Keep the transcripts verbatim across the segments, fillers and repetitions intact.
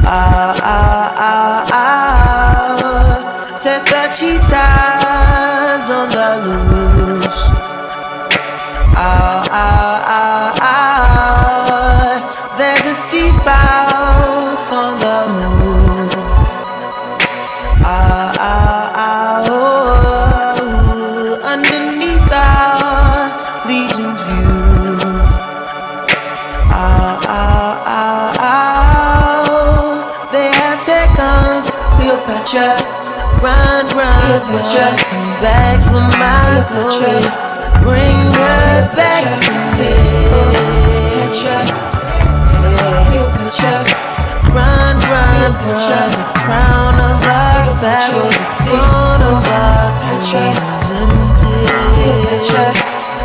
Ah, ah, ah, ah. Set the cheetahs on the loose. Ah, ah, ah, ah. There's a thief out on the move. Ah, ah, ah, oh. Underneath our legion's view. Ah, ah, ah, ah. They have taken Cleopatra. Run, run, Cleopatra. Come back from my glory. Bring her back to me. Cleopatra. Run, run, Cleopatra. The crown of our pharaoh, the throne of our queens empty. Cleopatra.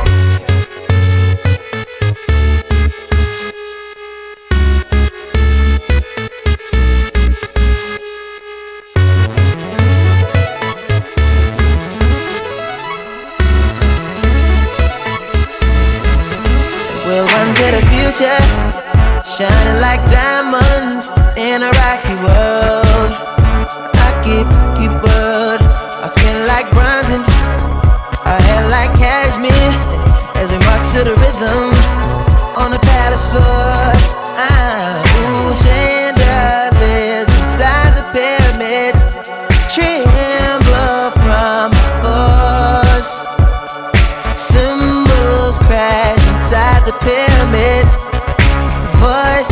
We'll run to the future, shining like diamonds in a rocky world. Rocky, rocky world. Our skin like bronze and our hair like cashmere, as we march to the rhythm on the palace floor. Ah, ooh, chandeliers inside the pyramids tremble from force. Symbols crash inside the pyramids. Voices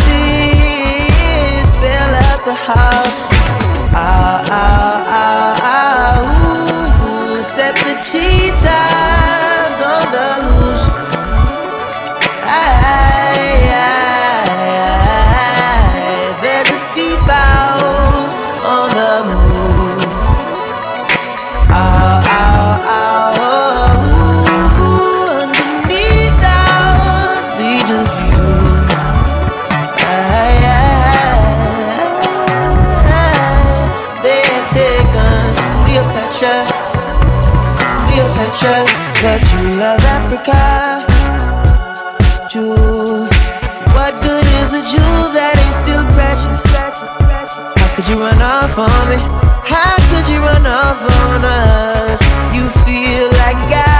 fill up the house. Ah, ah, ah, ah, ooh, ooh. Set the cheetahs on the loose. Aye, aye, aye. There's a thief out on the move. Ah, ah, ah, oh, ooh, underneath our legion's view. Aye, aye, aye. They have taken Cleopatra, Cleopatra, but you love Africa. Jewel, what good is a jewel that ain't still precious? How could you run off on me? How could you run off on us? You feel like God.